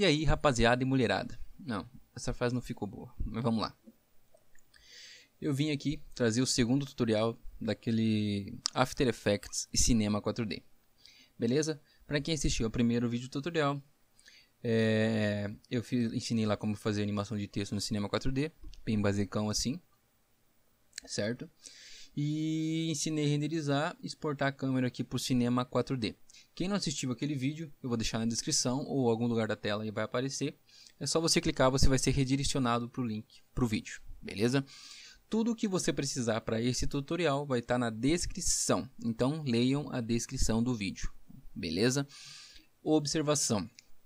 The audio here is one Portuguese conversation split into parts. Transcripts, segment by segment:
E aí, rapaziada e mulherada? Não, essa frase não ficou boa, mas vamos lá. Eu vim aqui trazer o segundo tutorial daquele After Effects e Cinema 4D. Beleza? Para quem assistiu ao primeiro vídeo tutorial, eu ensinei lá como fazer animação de texto no Cinema 4D, bem basicão assim, certo? E ensinei a renderizar e exportar a câmera aqui para o Cinema 4D. Quem não assistiu aquele vídeo, eu vou deixar na descrição ou algum lugar da tela e vai aparecer. É só você clicar, você vai ser redirecionado para o link, para o vídeo, beleza? Tudo o que você precisar para esse tutorial vai estar na descrição, então leiam a descrição do vídeo, beleza? Observação.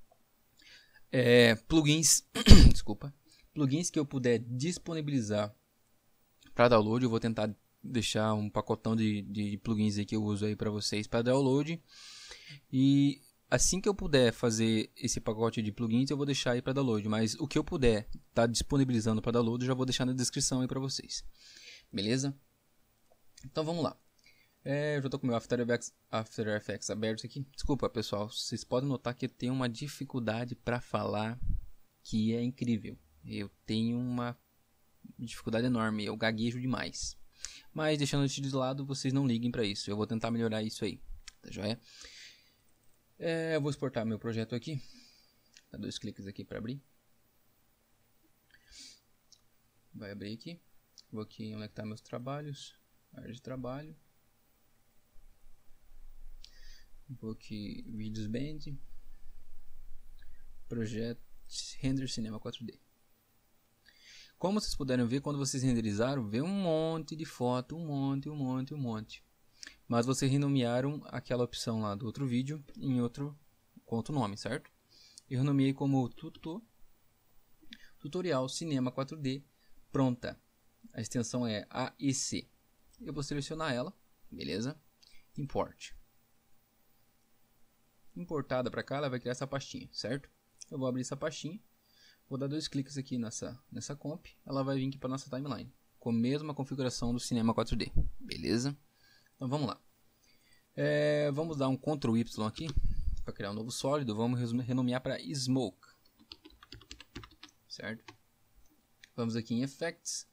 Plugins, desculpa, plugins que eu puder disponibilizar para download, eu vou tentar deixar um pacotão de plugins aí que eu uso aí para vocês para download. E assim que eu puder fazer esse pacote de plugins, eu vou deixar aí para download. Mas o que eu puder estar disponibilizando para download, eu já vou deixar na descrição aí para vocês. Beleza? Então vamos lá. Eu já estou com o meu After Effects aberto aqui. Desculpa, pessoal. Vocês podem notar que eu tenho uma dificuldade para falar que é incrível. Eu tenho uma dificuldade enorme. Eu gaguejo demais. Mas deixando isso de lado, vocês não liguem para isso. Eu vou tentar melhorar isso aí. Tá joia? Eu vou exportar meu projeto aqui. Dá 2 cliques aqui para abrir. Vai abrir aqui. Vou aqui onde está meus trabalhos. Área de trabalho. Vou aqui Vídeos Band. Projeto Render Cinema 4D. Como vocês puderam ver, quando vocês renderizaram, veio um monte de foto, um monte. Mas vocês renomearam aquela opção lá do outro vídeo com outro nome, certo? Eu renomeei como Tutorial Cinema 4D Pronta. A extensão é AEC. Eu vou selecionar ela, beleza? Import. Importada para cá, ela vai criar essa pastinha, certo? Eu vou abrir essa pastinha. Vou dar 2 cliques aqui nessa comp. Ela vai vir aqui para nossa timeline. Com a mesma configuração do Cinema 4D. Beleza? Então vamos lá. Vamos dar um Ctrl Y aqui. Para criar um novo sólido. Vamos renomear para Smoke. Certo? Vamos aqui em Effects.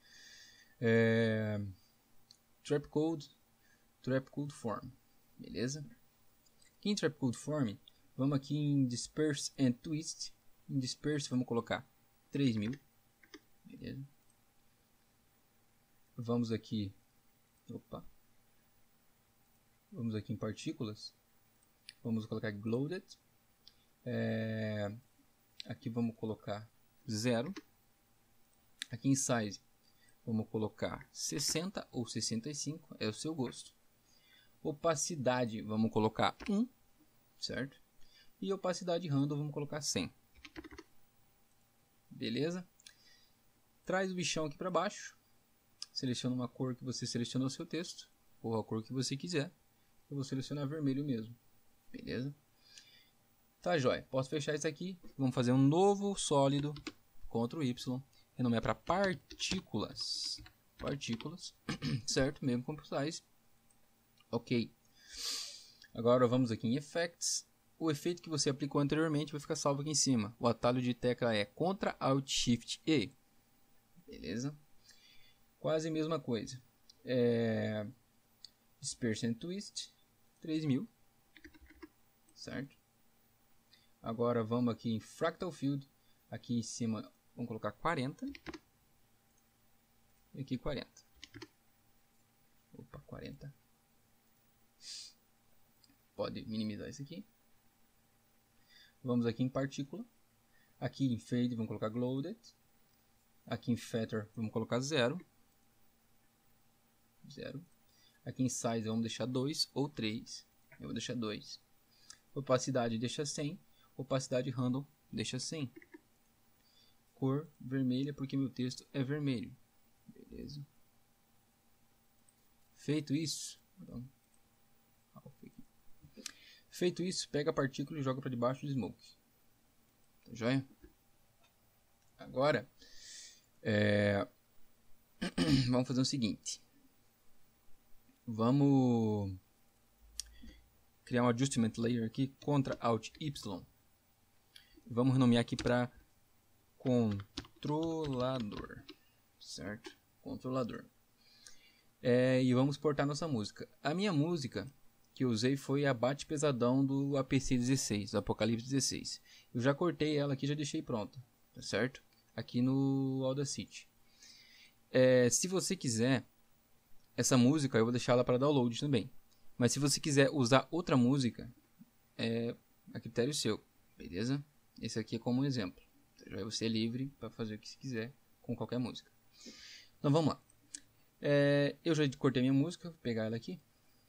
Trapcode Form. Beleza? Aqui em Trapcode Form. Vamos aqui em Disperse and Twist. Em Disperse vamos colocar 3000. Beleza? Vamos aqui. Vamos aqui em partículas. Vamos colocar Gloated. Aqui vamos colocar 0. Aqui em Size vamos colocar 60 ou 65. É o seu gosto. Opacidade vamos colocar 1. Certo? E opacidade Random vamos colocar 100. Beleza? Traz o bichão aqui para baixo. Seleciona uma cor que você selecionou o seu texto. Ou a cor que você quiser. Eu vou selecionar vermelho mesmo. Beleza? Tá jóia. Posso fechar isso aqui. Vamos fazer um novo sólido. Ctrl Y. Renomear para partículas. Partículas. Certo? Mesmo com size. Ok. Agora vamos aqui em Effects. O efeito que você aplicou anteriormente vai ficar salvo aqui em cima. O atalho de tecla é Ctrl Alt Shift E. Beleza? Quase a mesma coisa. Disperse and Twist 3000. Certo? Agora vamos aqui em Fractal Field. Aqui em cima vamos colocar 40. E aqui 40. 40. Pode minimizar isso aqui. Vamos aqui em partícula. Aqui em fade vamos colocar gloated. Aqui em feather vamos colocar 0. Aqui em size vamos deixar 2 ou 3. Eu vou deixar 2. Opacidade deixa 100. Opacidade random deixa 100. Cor vermelha porque meu texto é vermelho. Beleza. Feito isso. Feito isso, pega a partícula e joga para debaixo do Smoke. Tá joia? Agora, vamos fazer o seguinte. Vamos criar um Adjustment Layer aqui, Ctrl Alt Y. Vamos renomear aqui para controlador, certo? Controlador. E vamos exportar nossa música. A minha música que eu usei foi a Bate Pesadão do APC 16, do Apocalipse 16. Eu já cortei ela aqui, já deixei pronta, tá certo? Aqui no Audacity. Se você quiser essa música, eu vou deixar ela para download também. Mas se você quiser usar outra música, é a critério seu, beleza? Esse aqui é como um exemplo. Já vai ser livre para fazer o que você quiser com qualquer música. Então vamos lá. Eu já cortei minha música, vou pegar ela aqui.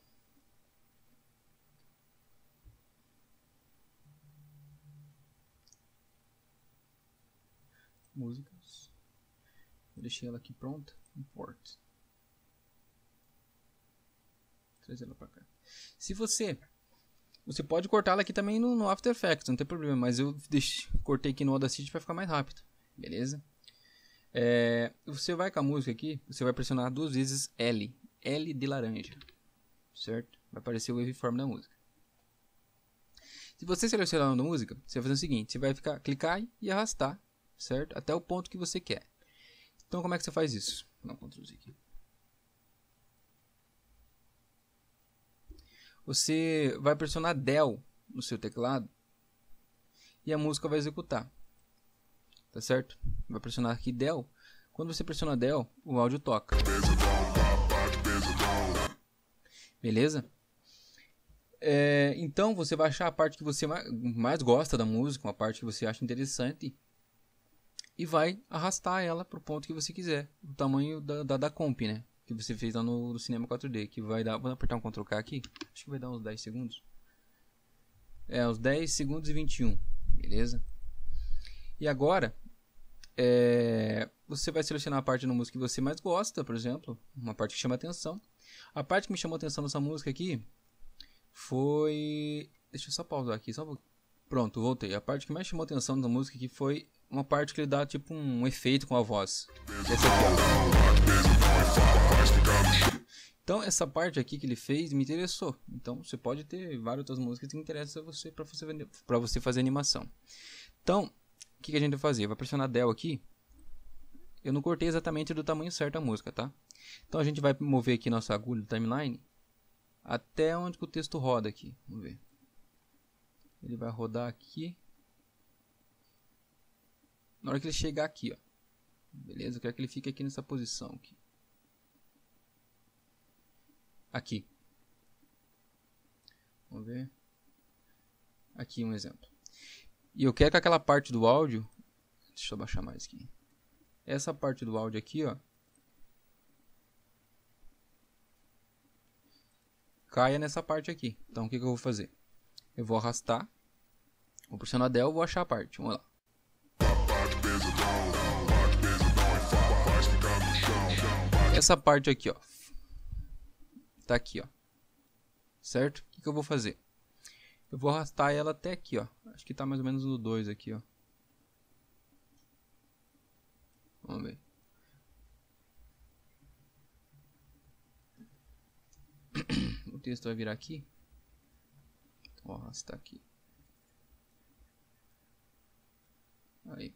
Músicas. Eu deixei ela aqui pronta. Import. Trazer ela para cá. Se você pode cortar ela aqui também no After Effects, não tem problema, mas eu cortei aqui no Audacity para ficar mais rápido, beleza? Você vai com a música aqui, você vai pressionar 2 vezes L de laranja, certo? Vai aparecer o waveform da música. Se você selecionar a música, você vai fazer o seguinte, você vai clicar e arrastar, certo? Até o ponto que você quer. Então como é que você faz isso? Vou dar um Ctrl Z aqui. Você vai pressionar Del no seu teclado e a música vai executar, tá certo? Vai pressionar aqui Del. Quando você pressiona Del, o áudio toca. Beleza? Então você vai achar a parte que você mais gosta da música, uma parte que você acha interessante, e vai arrastar ela para o ponto que você quiser, o tamanho da comp, né? Que você fez lá no Cinema 4D, que vai dar, vou apertar um Ctrl K aqui, acho que vai dar uns 10 segundos. Uns 10 segundos e 21, beleza? E agora, você vai selecionar a parte da música que você mais gosta, por exemplo, uma parte que chama atenção. A parte que me chamou atenção nessa música aqui foi... Deixa eu só pausar aqui, só pronto, voltei. A parte que mais chamou atenção da música aqui foi uma parte que ele dá tipo um efeito com a voz. Essa aqui, ó. Então essa parte aqui que ele fez me interessou. Então você pode ter várias outras músicas que interessam a você para você fazer animação. Então o que a gente vai fazer? Vai pressionar Del aqui. Eu não cortei exatamente do tamanho certo a música, tá? Então a gente vai mover aqui nossa agulha do timeline até onde que o texto roda aqui. Vamos ver. Ele vai rodar aqui. Na hora que ele chegar aqui, ó. Beleza? Eu quero que ele fique aqui nessa posição aqui. Aqui. Vamos ver. Aqui um exemplo. E eu quero que aquela parte do áudio... Deixa eu baixar mais aqui. Essa parte do áudio aqui, ó. Caia nessa parte aqui. Então o que eu vou fazer? Eu vou arrastar. Vou pressionar Del e vou achar a parte. Vamos lá. Essa parte aqui, ó. Tá aqui, ó. Certo? O que eu vou fazer? Eu vou arrastar ela até aqui, ó. Acho que tá mais ou menos no 2 aqui, ó. Vamos ver. O texto vai virar aqui. Vou arrastar aqui. Aí.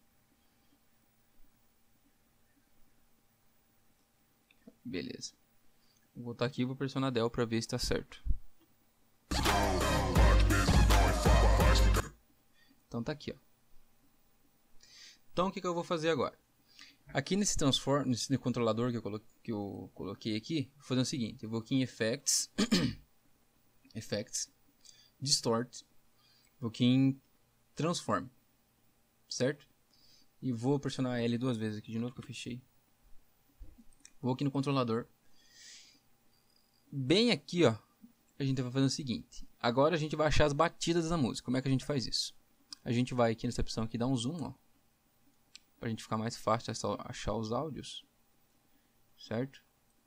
Beleza. Vou voltar aqui e vou pressionar Del para ver se está certo. Então tá aqui, ó. Então o que eu vou fazer agora? Aqui nesse controlador que eu coloquei aqui, vou fazer o seguinte. Eu vou aqui em Effects, Effects, Distort, vou aqui em Transform, certo? E vou pressionar L 2 vezes aqui de novo que eu fechei. Vou aqui no controlador. Bem aqui, ó, a gente vai fazer o seguinte. Agora a gente vai achar as batidas da música. Como é que a gente faz isso? A gente vai aqui nessa opção aqui, dar um zoom, ó. Pra gente ficar mais fácil achar os áudios. Certo?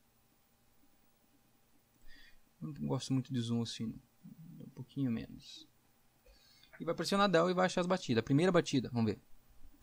Não gosto muito de zoom assim, não. Um pouquinho menos. E vai pressionar Del e vai achar as batidas. A primeira batida, vamos ver.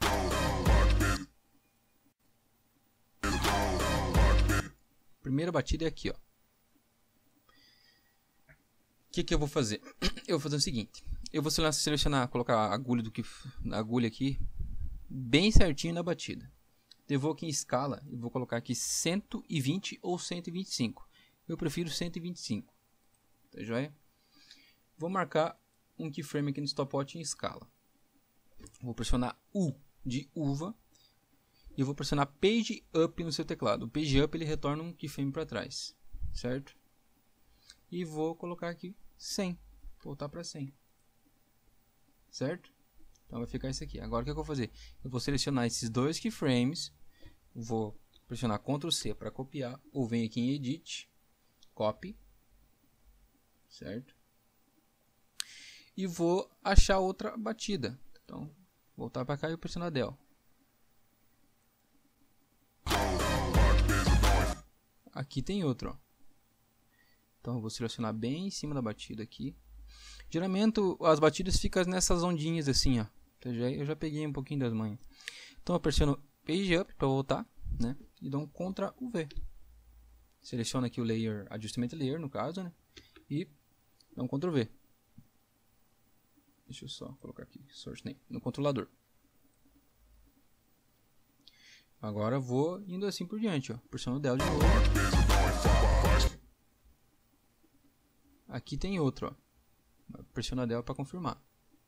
Primeira batida é aqui, ó. O que eu vou fazer? Eu vou fazer o seguinte. eu vou selecionar, colocar a agulha aqui bem certinho na batida. Eu vou aqui em escala e vou colocar aqui 120 ou 125. Eu prefiro 125. Tá joia? Vou marcar um keyframe aqui no stopwatch em escala. Vou pressionar U de uva e vou pressionar Page Up no seu teclado. O Page Up ele retorna um keyframe para trás, certo? E vou colocar aqui 100, voltar para 100, certo? Então vai ficar isso aqui. Agora o que eu vou fazer? Eu vou selecionar esses dois keyframes, vou pressionar Ctrl C para copiar, ou venho aqui em Edit, Copy, certo? E vou achar outra batida. Então, voltar para cá e pressionar Del. Aqui tem outro, ó. Então eu vou selecionar bem em cima da batida aqui. Geralmente as batidas ficam nessas ondinhas assim, ó. Eu já peguei um pouquinho das manhas. Então eu pressiono Page Up para voltar, né? E dou um Ctrl V. Seleciono aqui o Layer, Adjustment Layer no caso, né? E dou um Ctrl V. Deixa eu só colocar aqui Source Name no controlador. Agora vou indo assim por diante, ó. Pressiono Del de novo. Aqui tem outro, ó. Pressiona Del para confirmar.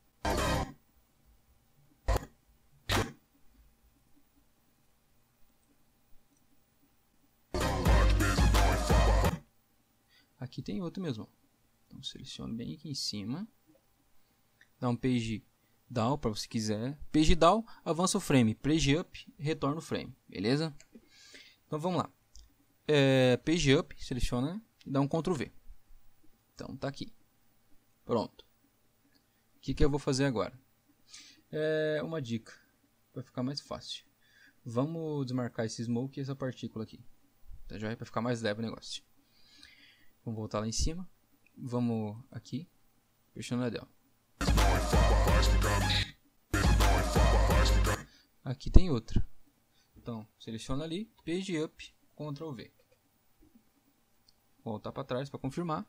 Aqui tem outro mesmo. Então seleciono bem aqui em cima. Dá um Page Down para você quiser. Page Down, avança o frame. Page Up, retorna o frame. Beleza? Então vamos lá. Page Up, seleciona e dá um Ctrl V. Então tá aqui. Pronto. O que eu vou fazer agora? Uma dica. Vai ficar mais fácil. Vamos desmarcar esse smoke e essa partícula aqui. Tá joia? Para ficar mais leve o negócio. Vamos voltar lá em cima. Vamos aqui. Fechando a Del. Aqui tem outra. Então, seleciona ali. Page Up. Ctrl V. Voltar para trás para confirmar.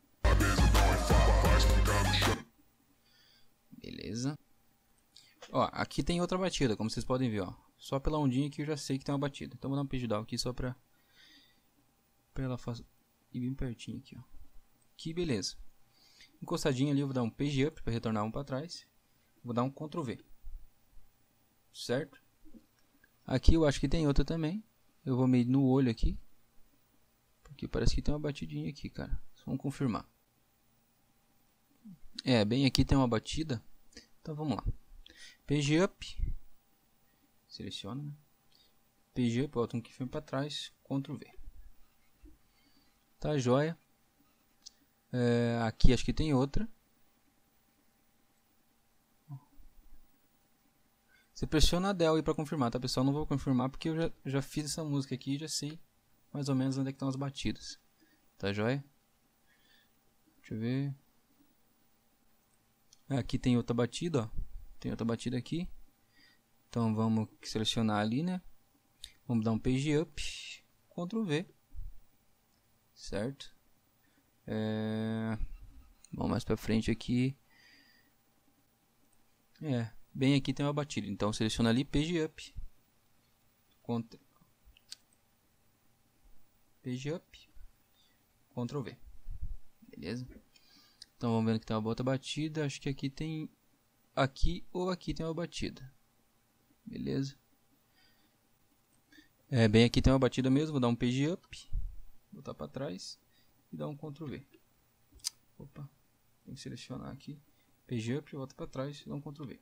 Beleza. Ó, aqui tem outra batida, como vocês podem ver, ó. Só pela ondinha aqui eu já sei que tem uma batida. Então vou dar um page down aqui só pra ela ir bem pertinho aqui, ó. Aqui, beleza. Encostadinho ali eu vou dar um page up para retornar um para trás. Vou dar um Ctrl V. Certo? Aqui eu acho que tem outra também. Eu vou meio no olho aqui. Porque parece que tem uma batidinha aqui, cara. Vamos confirmar. Bem aqui tem uma batida. Então vamos lá. Page Up. Seleciona, né? Page Up, volta um keyframe para trás. Ctrl V. Tá joia. Aqui acho que tem outra. Você pressiona a Del aí para confirmar, tá pessoal? Não vou confirmar porque eu já fiz essa música aqui e já sei mais ou menos onde é que estão as batidas. Tá joia? Deixa eu ver. Aqui tem outra batida, ó. Tem outra batida aqui. Então vamos selecionar ali, né? Vamos dar um Page Up. Ctrl V. Certo? Vamos mais pra frente aqui. Bem aqui tem uma batida. Então seleciona ali Page Up. Page Up. Ctrl V. Beleza? Então vamos vendo que tem uma outra batida. Acho que aqui tem... Aqui ou aqui tem uma batida. Beleza? Bem aqui tem uma batida mesmo. Vou dar um Page Up. Botar para trás. E dar um Ctrl V. Opa. Tem que selecionar aqui. Page Up. Volta para trás. E dar um Ctrl V.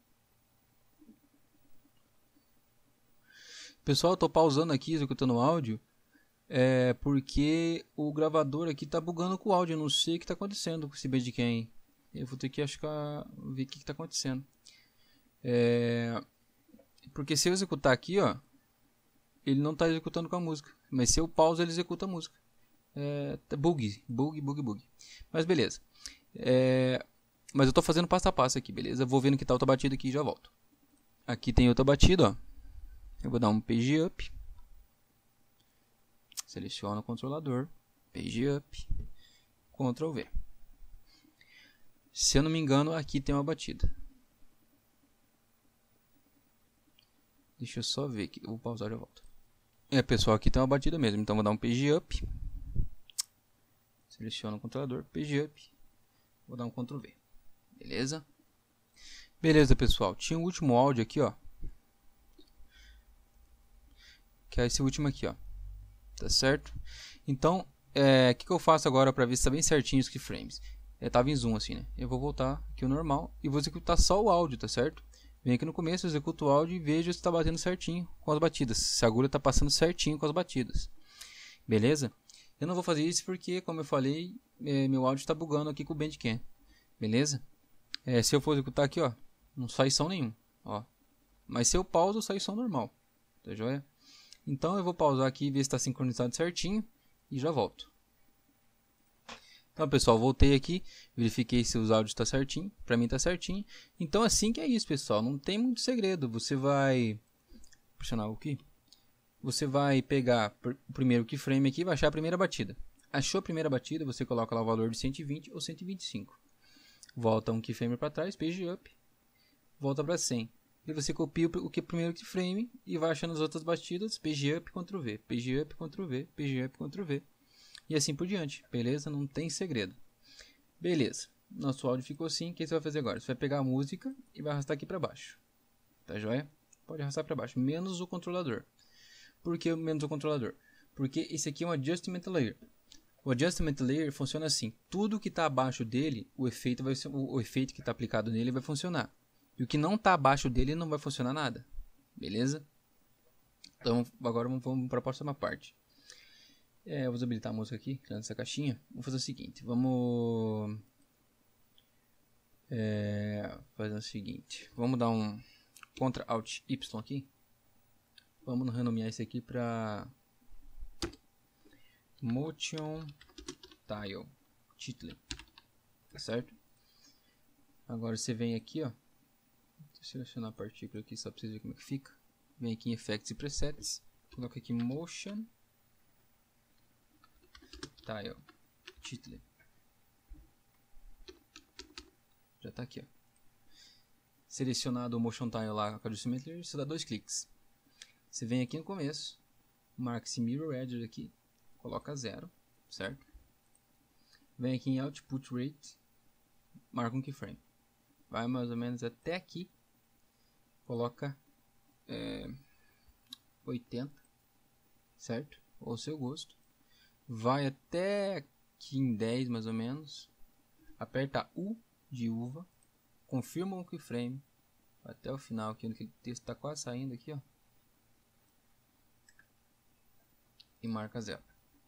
Pessoal, eu tô pausando aqui, executando o áudio. Porque o gravador aqui tá bugando com o áudio. Eu não sei o que tá acontecendo com esse Bandicam. Eu vou ter que ver o que tá acontecendo. Porque se eu executar aqui, ó, ele não tá executando com a música. Mas se eu pauso, ele executa a música. Bug. Mas beleza. Mas eu tô fazendo passo a passo aqui, beleza? Eu vou vendo que tá outra batida aqui e já volto. Aqui tem outra batida, ó. Eu vou dar um Page Up. Seleciono o controlador. Page Up. Ctrl V. Se eu não me engano, aqui tem uma batida. Deixa eu só ver aqui. Eu vou pausar e já volto. Pessoal, aqui tem uma batida mesmo. Então vou dar um page up. Seleciono o controlador, page up. Vou dar um Ctrl V. Beleza? Beleza, pessoal. Tinha o último áudio aqui, ó. Que é esse último aqui, ó. Tá certo? Então, o que eu faço agora para ver se tá bem certinho os keyframes? Tava em zoom assim, né? Eu vou voltar aqui o normal e vou executar só o áudio, tá certo? Vem aqui no começo, executo o áudio e vejo se tá batendo certinho com as batidas. Se a agulha tá passando certinho com as batidas. Beleza? Eu não vou fazer isso porque, como eu falei, meu áudio está bugando aqui com o Bandicam. Beleza? Se eu for executar aqui, ó, não sai som nenhum. Ó. Mas se eu pauso, sai som normal. Tá joia? Então eu vou pausar aqui e ver se está sincronizado certinho. E já volto. Então, pessoal, voltei aqui. Verifiquei se os áudios estão certinho. Para mim está certinho. Então, assim que é isso, pessoal. Não tem muito segredo. Você vai... pressionar aqui. Você vai pegar o primeiro keyframe aqui e vai achar a primeira batida. Achou a primeira batida, você coloca lá o valor de 120 ou 125. Volta um keyframe para trás, page up, volta para 100. E você copia o primeiro keyframe e vai achando as outras batidas, page up, Ctrl V, page up, Ctrl V, page up, Ctrl V. E assim por diante, beleza? Não tem segredo. Beleza, nosso áudio ficou assim. O que você vai fazer agora? Você vai pegar a música e vai arrastar aqui para baixo. Tá joia? Pode arrastar para baixo, menos o controlador. Por que menos o controlador? Porque esse aqui é um Adjustment Layer. O Adjustment Layer funciona assim. Tudo que está abaixo dele, o efeito que está aplicado nele vai funcionar. E o que não está abaixo dele não vai funcionar nada. Beleza? Então agora vamos para a próxima parte. Eu vou desabilitar a música aqui, criando essa caixinha. Vamos fazer o seguinte. Vamos fazer o seguinte. Vamos dar um Ctrl Alt Y aqui. Vamos renomear isso aqui para Motion Tile Title, tá certo? Agora você vem aqui, ó. Deixa eu selecionar a partícula aqui só para vocês verem como é que fica. Vem aqui em Effects e Presets, coloca aqui Motion Tile Title. Já tá aqui, ó. Selecionado o Motion Tile lá com a Adjustment Layer, você dá 2 cliques. Você vem aqui no começo, marca esse Mirror Edge aqui, coloca 0, certo? Vem aqui em Output Rate, marca um keyframe. Vai mais ou menos até aqui, coloca 80, certo? Ou seu gosto. Vai até aqui em 10 mais ou menos, aperta U de uva, confirma o keyframe, até o final aqui, onde o texto está quase saindo aqui, ó. E marca 0.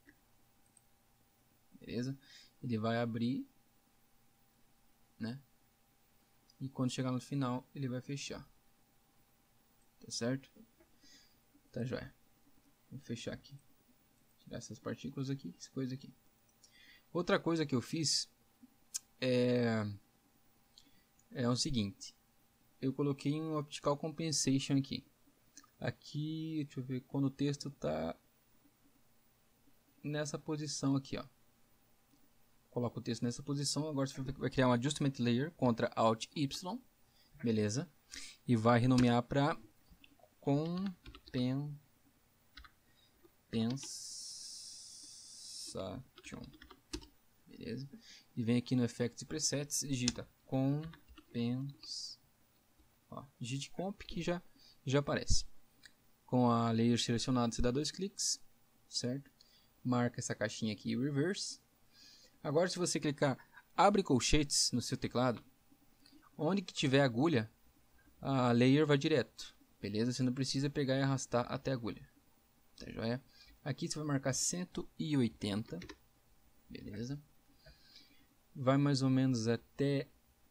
Beleza? Ele vai abrir, né? E quando chegar no final, ele vai fechar. Tá certo? Tá joia. Vou fechar aqui. Tirar essas partículas aqui, essa coisa aqui. Outra coisa que eu fiz é o seguinte. Eu coloquei um Optical Compensation aqui. Aqui, deixa eu ver, quando o texto tá nessa posição aqui, ó. Coloca o texto nessa posição. Agora você vai criar um Adjustment Layer contra Alt Y, beleza? E vai renomear para Compensation, beleza? E vem aqui no Effects e Presets, digita digite Comp que já aparece. Com a layer selecionada, você dá 2 cliques, certo? Marca essa caixinha aqui, Reverse. Agora, se você clicar Abre colchetes no seu teclado, onde que tiver agulha, a layer vai direto, beleza? Você não precisa pegar e arrastar até a agulha, tá joia? Aqui você vai marcar 180, beleza? Vai mais ou menos até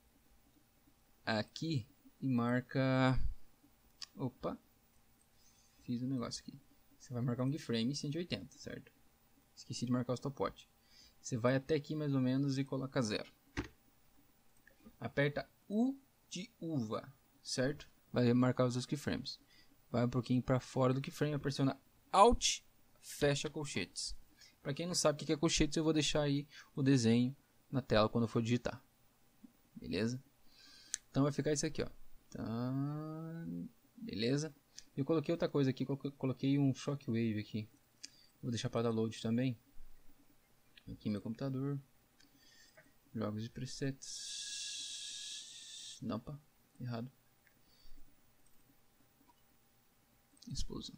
aqui e marca... Opa! Fiz um negócio aqui. Você vai marcar um keyframe 180, certo? Esqueci de marcar o stopwatch. Você vai até aqui mais ou menos e coloca 0. Aperta U de uva, certo? Vai marcar os dois keyframes. Vai um pouquinho para fora do keyframe, pressiona Alt, fecha colchetes. Para quem não sabe o que é colchetes, eu vou deixar aí o desenho na tela quando eu for digitar. beleza? Então vai ficar isso aqui, ó. Tá, beleza? Eu coloquei outra coisa aqui, coloquei um Shockwave aqui. Vou deixar para download também. Aqui meu computador. Jogos e presets. Não, pá, errado. Explosão.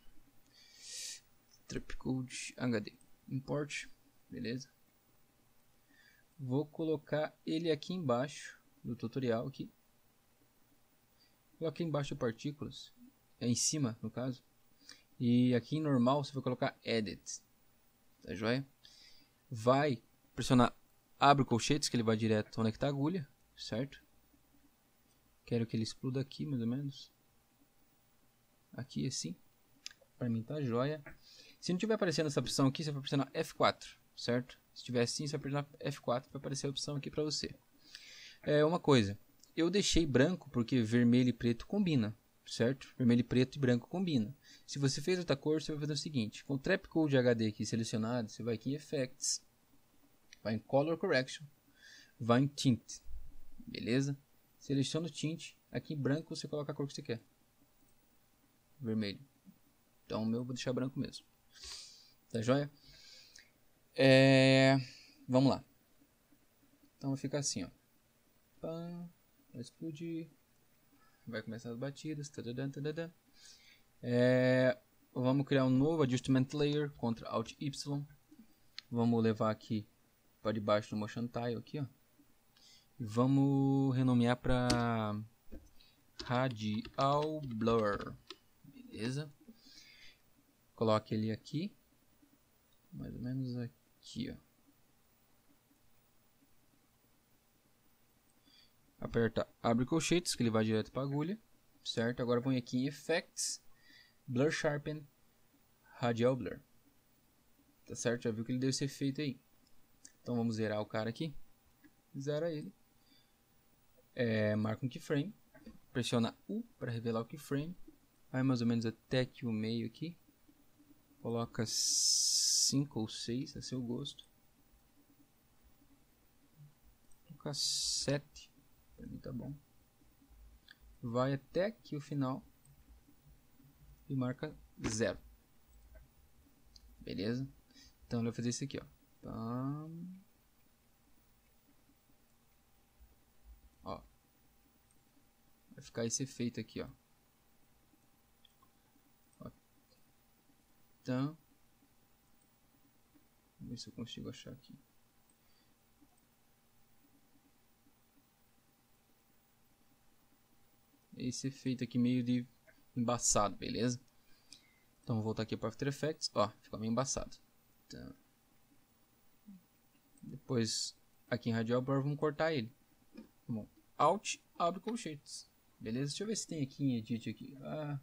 Trapcode HD. Import, beleza? Vou colocar ele aqui embaixo do tutorial aqui. Coloquei embaixo partículas, é em cima no caso. E aqui em normal você vai colocar edit, tá joia? Vai pressionar abre colchetes que ele vai direto onde é que tá a agulha, certo? Quero que ele exploda aqui mais ou menos. Aqui assim, para mim tá joia. Se não tiver aparecendo essa opção aqui, você vai pressionar F4, certo? Se tiver assim, você vai pressionar F4, vai aparecer a opção aqui para você. Uma coisa, eu deixei branco porque vermelho e preto combina, certo? Vermelho e preto e branco combina. Se você fez outra cor, você vai fazer o seguinte, com o Trapcode HD aqui selecionado, você vai aqui em Effects, vai em Color Correction, vai em Tint, beleza? Seleciona o Tint, aqui em branco você coloca a cor que você quer. Vermelho. Então o meu eu vou deixar branco mesmo. Tá joia? Vamos lá. Então vai ficar assim, ó. Pá, vai explodir. Vai começar as batidas. Tadadã, tadadã. Vamos criar um novo Adjustment Layer. Ctrl Alt Y. Vamos levar aqui para debaixo do Motion Tile aqui, ó. E vamos renomear para Radial Blur. Beleza? Coloque ele aqui. Mais ou menos aqui, ó. Aperta abre colchetes que ele vai direto para a agulha, certo? Agora vou aqui em Effects, Blur Sharpen, Radial Blur. Tá certo? Já viu que ele deu esse efeito aí. Então vamos zerar o cara aqui. Zera ele. Marca um keyframe. Pressiona U para revelar o keyframe. Vai mais ou menos até aqui o meio aqui. Coloca 5 ou 6 a seu gosto. Vou colocar 7. Para mim tá bom. Vai até aqui o final. E marca 0. Beleza? Então ele vai fazer isso aqui, ó. Vai ficar esse efeito aqui, ó. Então, vamos ver se eu consigo achar aqui. Esse efeito aqui meio de embaçado, beleza? Então vou voltar aqui para After Effects, ó, ficou meio embaçado. Então, depois aqui em Radial Blur vamos cortar ele. Bom, Alt, abre colchetes, beleza? Deixa eu ver se tem aqui em Edit aqui.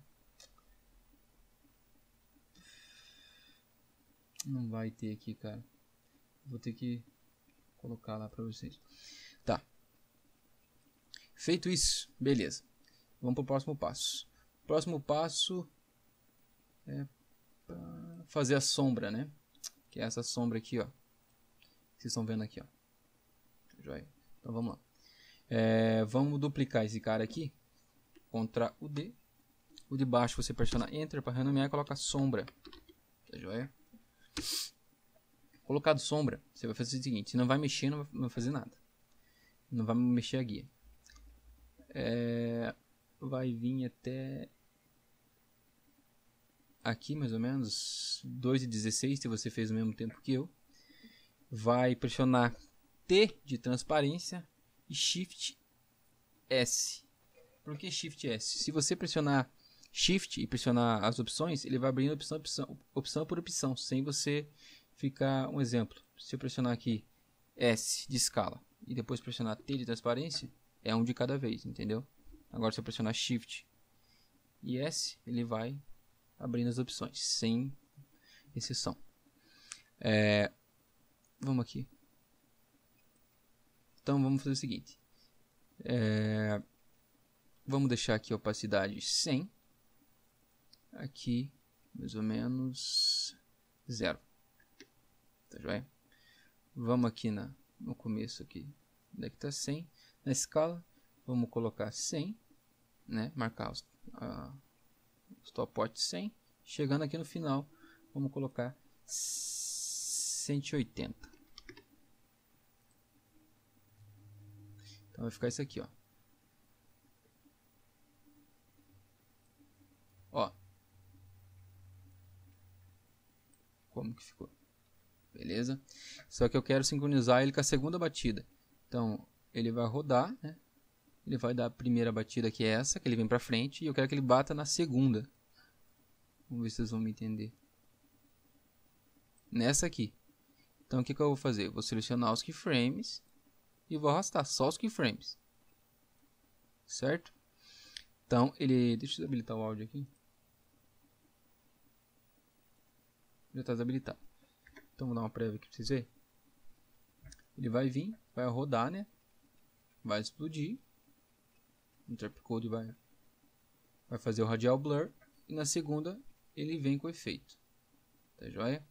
Não vai ter aqui, cara. Vou ter que colocar lá para vocês. Tá. Feito isso, beleza. Vamos para o próximo passo. O próximo passo é fazer a sombra, né? Que é essa sombra aqui, ó. Que vocês estão vendo aqui, ó. Joia. Então vamos lá. Vamos duplicar esse cara aqui. Ctrl o D. O de baixo você pressiona Enter para renomear e coloca sombra. Tá joia? Colocado sombra, você vai fazer o seguinte: você não vai mexer, não vai fazer nada. Não vai mexer a guia. Vai vir até aqui mais ou menos 2:16, se você fez ao mesmo tempo que eu. Vai pressionar T de transparência e Shift S. Por que Shift S? Se você pressionar Shift e pressionar as opções, ele vai abrindo opção por opção, sem você ficar. Um exemplo, se eu pressionar aqui S de escala e depois pressionar T de transparência, é um de cada vez, entendeu? Agora se eu pressionar Shift e S, ele vai abrindo as opções, sem exceção. Vamos aqui. Então vamos fazer o seguinte. Vamos deixar aqui a opacidade 100. Aqui, mais ou menos 0. Tá joia? Vamos aqui no começo aqui. Onde é que tá 100? Na escala, vamos colocar 100, né? Marcar os stopwatch 100. Chegando aqui no final, vamos colocar 180. Então vai ficar isso aqui, ó. Ó. Como que ficou? Beleza? Só que eu quero sincronizar ele com a segunda batida. Então, ele vai rodar, né? Ele vai dar a primeira batida, que é essa, que ele vem pra frente, e eu quero que ele bata na segunda. Vamos ver se vocês vão me entender. Nessa aqui. Então, o que eu vou fazer? Eu vou selecionar os keyframes e vou arrastar só os keyframes. Certo? Então, ele... Deixa eu desabilitar o áudio aqui. Já está desabilitado. Então, vou dar uma prévia aqui para vocês verem. Ele vai vir, vai rodar, né? Vai explodir. O trapcode vai fazer o radial blur. E na segunda, ele vem com efeito. Tá joia?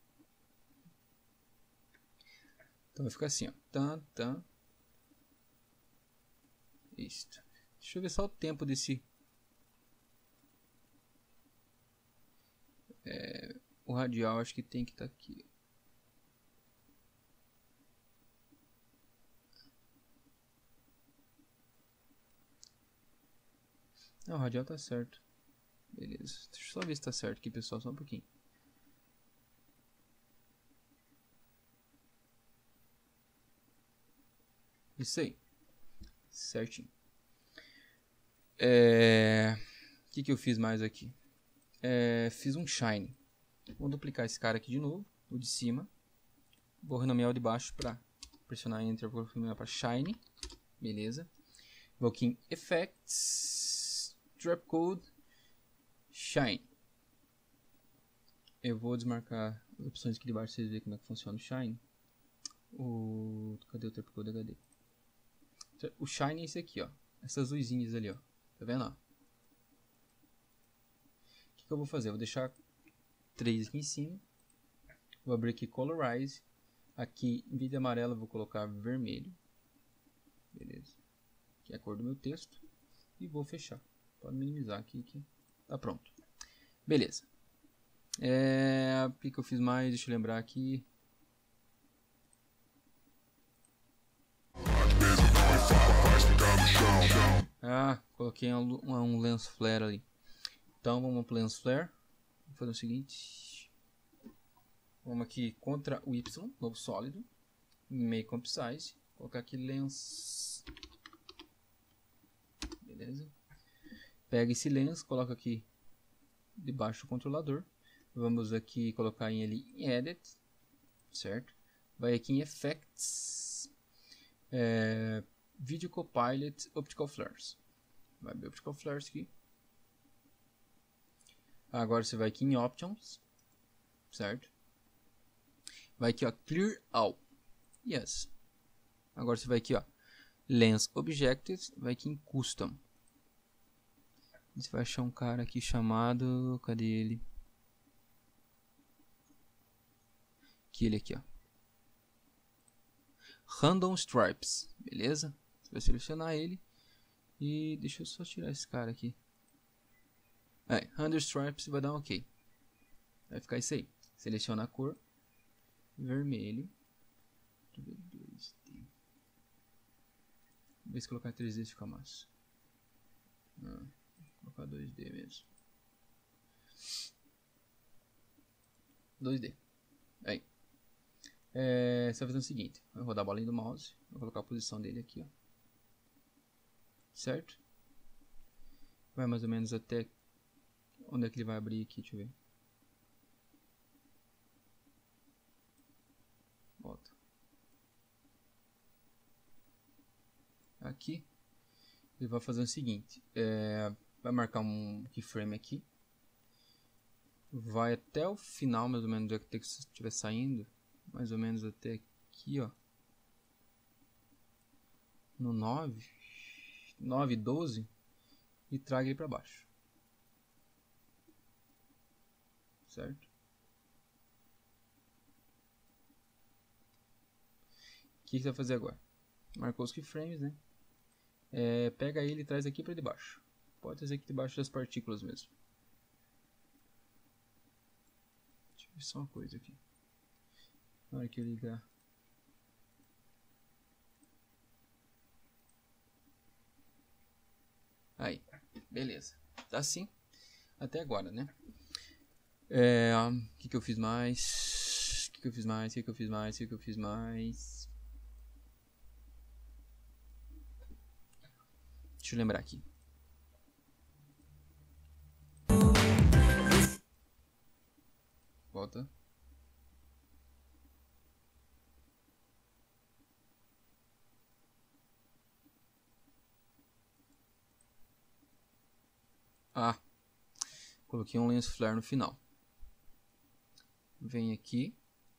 Então, vai ficar assim, ó. Tan, tan. Isto. Deixa eu ver só o tempo desse... o radial acho que tem que estar aqui. Não, o radial tá certo. Beleza. Deixa eu só ver se tá certo aqui, pessoal. Só um pouquinho. Isso aí. Certinho. O que eu fiz mais aqui? Fiz um shine. Vou duplicar esse cara aqui de novo. O de cima. Vou renomear o de baixo para pressionar Enter para shine. Beleza. Vou aqui em Effects, Trapcode, Shine. Eu vou desmarcar as opções aqui de baixo para vocês verem como é que funciona o Shine. Cadê o Trapcode HD? O Shine é esse aqui, ó. Essas luzinhas ali, ó. Tá vendo? Ó? O que eu vou fazer? Eu vou deixar 3 aqui em cima. Vou abrir aqui Colorize. Aqui, em vez de amarelo, eu vou colocar vermelho. Beleza. Que é a cor do meu texto. E vou fechar. Pode minimizar aqui que tá pronto. Beleza. O que eu fiz mais? Deixa eu lembrar aqui. Coloquei um lens flare ali. Então vamos para o lens flare. Vou fazer o seguinte. Vamos aqui contra o Y, novo sólido. Make comp size. Colocar aqui lens. Beleza. Pega esse lens, coloca aqui debaixo do controlador. Vamos aqui colocar ele em Edit. Certo? Vai aqui em Effects. Video Copilot Optical Flares. Vai abrir Optical Flares aqui. Agora você vai aqui em Options. Certo? Vai aqui, ó, Clear All. Yes. Agora você vai aqui, ó, Lens Objectives. Vai aqui em Custom. Você vai achar um cara aqui chamado... Cadê ele? Aqui, ele aqui, ó. Random Stripes. Beleza? Você vai selecionar ele. E deixa eu só tirar esse cara aqui. Random Stripes vai dar um OK. Vai ficar isso aí. Seleciona a cor. Vermelho. Deixa eu ver 2D. Vamos ver se colocar 3D fica massa. Vou colocar 2D mesmo. 2D. Aí. Você vai fazer o seguinte. Vai rodar a bolinha do mouse. Vou colocar a posição dele aqui, ó. Certo? Vai mais ou menos até... Onde é que ele vai abrir aqui? Deixa eu ver. Volta. Aqui. Ele vai fazer o seguinte. Vai marcar um keyframe aqui. Vai até o final, mais ou menos, do que estiver saindo. Mais ou menos até aqui, ó. No 9. 9, 12. E traga ele para baixo. Certo? O que você vai fazer agora? Marcou os keyframes, né? Pega ele e traz aqui para debaixo. Pode trazer aqui debaixo das partículas mesmo. Deixa eu ver só uma coisa aqui. Na hora que eu ligar. Aí, beleza. Tá assim. Até agora, né? O que eu fiz mais? O que eu fiz mais? O que eu fiz mais? O que eu fiz mais? Deixa eu lembrar aqui. Volta. Coloquei um lens flare no final. Vem aqui.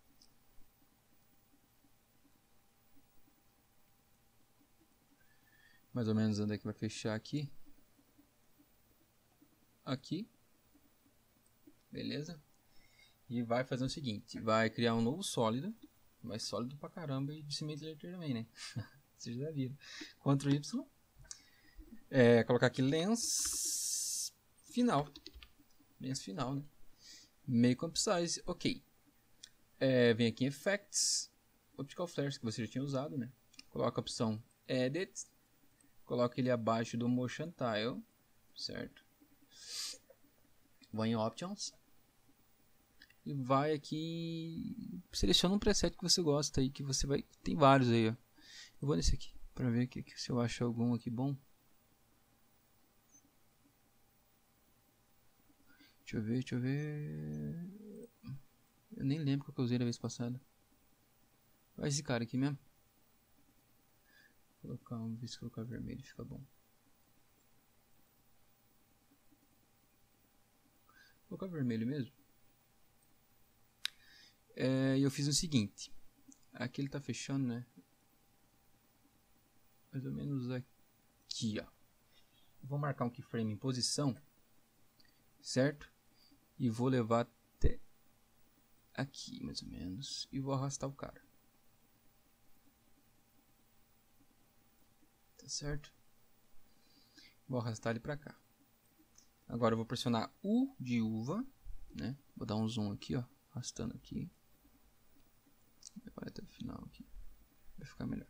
Mais ou menos onde é que vai fechar aqui. Aqui. Beleza? E vai fazer o seguinte. Vai criar um novo sólido. Mas sólido pra caramba e de cimento elétrico também, né? Vocês já viram. Ctrl Y. Colocar aqui lens final. Lens final, né? Make up size. Ok. Vem aqui em Effects. Optical Flares que você já tinha usado, né? Coloca a opção Edit. Coloca ele abaixo do Motion Tile. Certo? Vai em Options. E vai aqui. Seleciona um preset que você gosta aí. Que você vai. Tem vários aí, ó. Eu vou nesse aqui. Pra ver aqui, se eu acho algum aqui bom. Deixa eu ver. Eu nem lembro qual que eu usei da vez passada. Vai esse cara aqui mesmo. Vou ver se colocar vermelho fica bom. Vou colocar vermelho mesmo. E eu fiz o seguinte. Aqui ele tá fechando, né? Mais ou menos aqui, ó. Vou marcar um keyframe em posição. Certo? E vou levar até aqui, mais ou menos. E vou arrastar o cara. Tá certo? Vou arrastar ele pra cá. Agora eu vou pressionar U de uva, né? Vou dar um zoom aqui, ó. Arrastando aqui. Vai até o final aqui. Vai ficar melhor.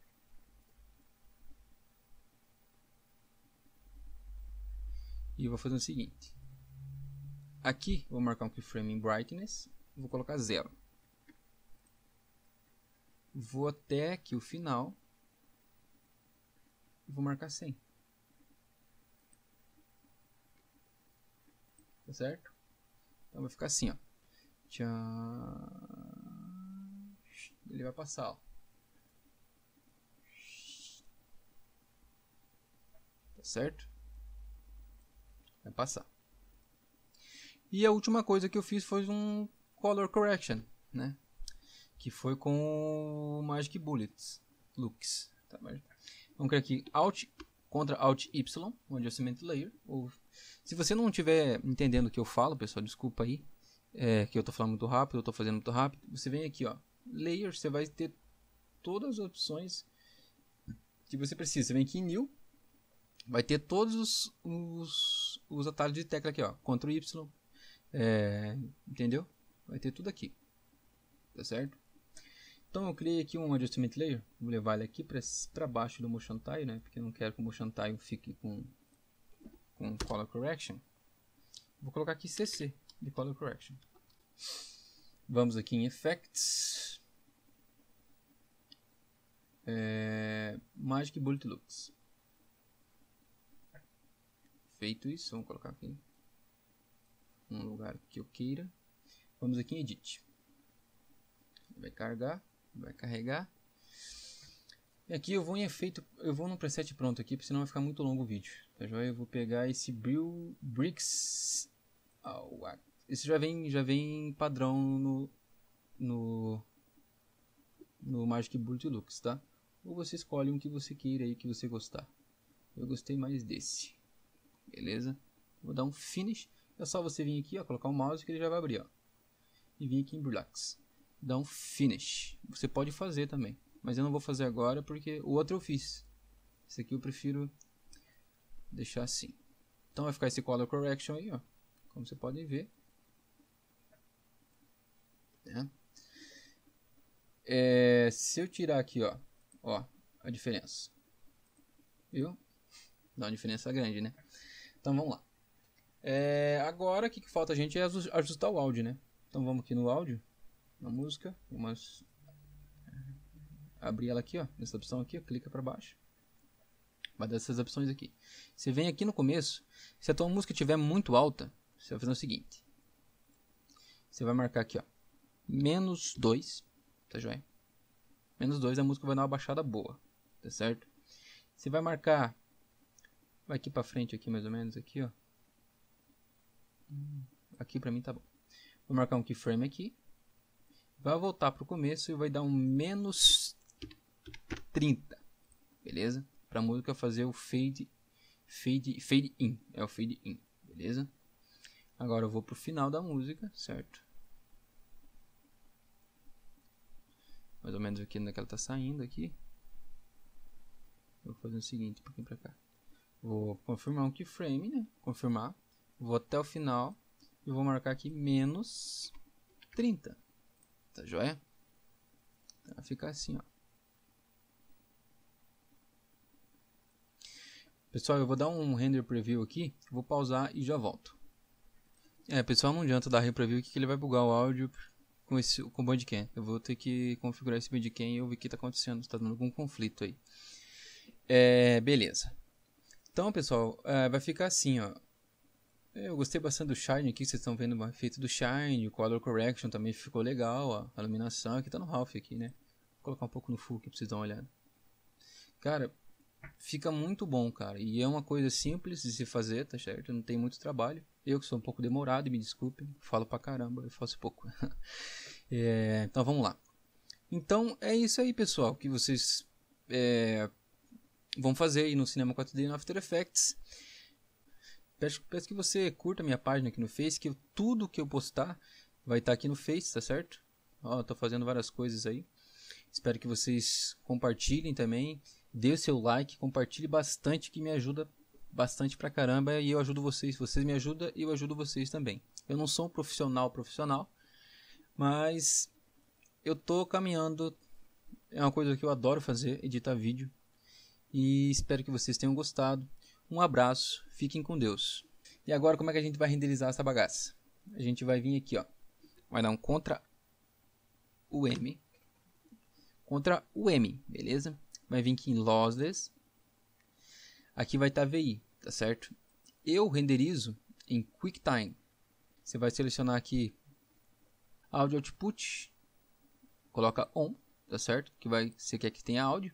E eu vou fazer o seguinte. Aqui vou marcar um keyframe em brightness. Vou colocar 0. Vou até aqui o final. E vou marcar 100. Tá certo? Então vai ficar assim, ó. Ele vai passar, ó. Tá certo? Vai passar. E a última coisa que eu fiz foi um color correction, né? Que foi com o Magic Bullets Lux. Tá, vamos criar aqui Ctrl Alt Y, um adjustment layer. Ou, se você não estiver entendendo o que eu falo, pessoal, desculpa aí. Que eu tô falando muito rápido, eu tô fazendo muito rápido. Você vem aqui, ó, Layer, você vai ter todas as opções que você precisa. Você vem aqui em New, vai ter todos os atalhos de tecla aqui, ó, Ctrl Y, entendeu? Vai ter tudo aqui, tá certo? Então eu criei aqui um Adjustment Layer, vou levar ele aqui para baixo do Motion Tile, né? Porque eu não quero que o Motion Tile fique com Color Correction. Vou colocar aqui CC de Color Correction. Vamos aqui em Effects, Magic Bullet Lux. Feito isso, vamos colocar aqui um lugar que eu queira. Vamos aqui em Edit. Vai carregar. E aqui eu vou em efeito, eu vou no preset pronto aqui, porque senão vai ficar muito longo o vídeo. Tá joia? Eu vou pegar esse Bricks. Esse já vem padrão no Magic Bullet Lux, tá? Ou você escolhe um que você queira aí, que você gostar. Eu gostei mais desse. Beleza? Vou dar um Finish. É só você vir aqui, ó, colocar o mouse que ele já vai abrir, ó. E vir aqui em Relax. Dá um Finish. Você pode fazer também. Mas eu não vou fazer agora porque o outro eu fiz. Esse aqui eu prefiro deixar assim. Então vai ficar esse color correction aí, ó, como você pode ver, né? Se eu tirar aqui, ó, a diferença, viu? Dá uma diferença grande, né? Então vamos lá. Agora o que falta a gente é ajustar o áudio, né? Então vamos aqui no áudio, na música, vamos abrir ela aqui, ó, nessa opção aqui, ó, clica para baixo. Vai dar essas opções aqui. Você vem aqui no começo. Se a tua música estiver muito alta, você vai fazer o seguinte. Você vai marcar aqui, ó, -2, tá joia? -2, a música vai dar uma baixada boa, tá certo? Você vai marcar, vai aqui pra frente, aqui mais ou menos, aqui, ó. Aqui pra mim tá bom. Vou marcar um keyframe aqui. Vai voltar pro começo e vai dar um -30, beleza? Para a música fazer o fade in, é o fade in, beleza? Agora eu vou pro final da música, certo? Mais ou menos aqui onde é que ela tá saindo aqui. Eu vou fazer o seguinte, um pouquinho para cá. Vou confirmar um keyframe, né? Confirmar. Vou até o final e vou marcar aqui -30. Tá joia? Vai ficar assim, ó. Pessoal, eu vou dar um render preview aqui, vou pausar e já volto. Pessoal, não adianta dar preview aqui que ele vai bugar o áudio com o Bandicam. Eu vou ter que configurar esse Bandicam e eu ver o que está acontecendo, está dando algum conflito aí. Beleza. Então, pessoal, vai ficar assim, ó. Eu gostei bastante do Shine aqui, vocês estão vendo o efeito do Shine, o Color Correction também ficou legal, ó. A iluminação aqui tá no Half aqui, né? Vou colocar um pouco no Full aqui pra vocês darem uma olhada. Cara, fica muito bom, cara, e é uma coisa simples de se fazer, tá certo? Não tem muito trabalho. Eu que sou um pouco demorado, me desculpem, falo pra caramba, eu faço pouco. Então vamos lá. Então é isso aí, pessoal, que vocês vão fazer aí no Cinema 4D e no After Effects. Peço que você curta a minha página aqui no Face, que tudo que eu postar vai estar aqui no Face, tá certo? Ó, tô fazendo várias coisas aí. Espero que vocês compartilhem também. Dê o seu like, compartilhe bastante, que me ajuda bastante pra caramba. E eu ajudo vocês, vocês me ajudam e eu ajudo vocês também. Eu não sou um profissional, mas eu tô caminhando. É uma coisa que eu adoro fazer, editar vídeo. E espero que vocês tenham gostado. Um abraço, fiquem com Deus. E agora como é que a gente vai renderizar essa bagaça? A gente vai vir aqui, ó. Vai dar um Ctrl M. Ctrl M, beleza? Vai vir aqui em Lossless. Aqui vai estar VI, tá certo? Eu renderizo em QuickTime. Você vai selecionar aqui Audio Output. Coloca On, tá certo? Você quer que tenha áudio.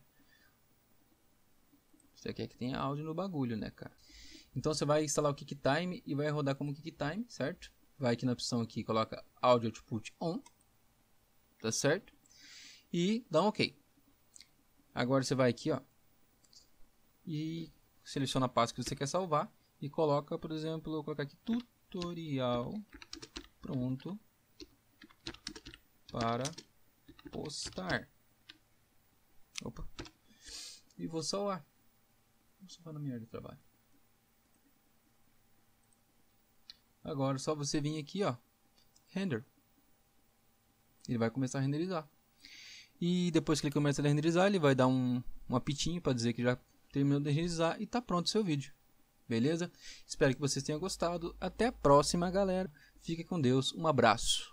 Você quer que tenha áudio no bagulho, né, cara? Então você vai instalar o QuickTime e vai rodar como QuickTime, certo? Vai aqui na opção aqui, coloca Audio Output On, tá certo? E dá um OK. Agora você vai aqui, ó, e seleciona a pasta que você quer salvar e coloca, por exemplo, eu vou colocar aqui tutorial pronto para postar. Opa. E vou salvar. Vou salvar na minha área de trabalho. Agora só você vir aqui, ó, render. Ele vai começar a renderizar. E depois que ele começa a renderizar, ele vai dar um apitinho para dizer que já terminou de renderizar e tá pronto o seu vídeo. Beleza? Espero que vocês tenham gostado. Até a próxima, galera. Fique com Deus. Um abraço.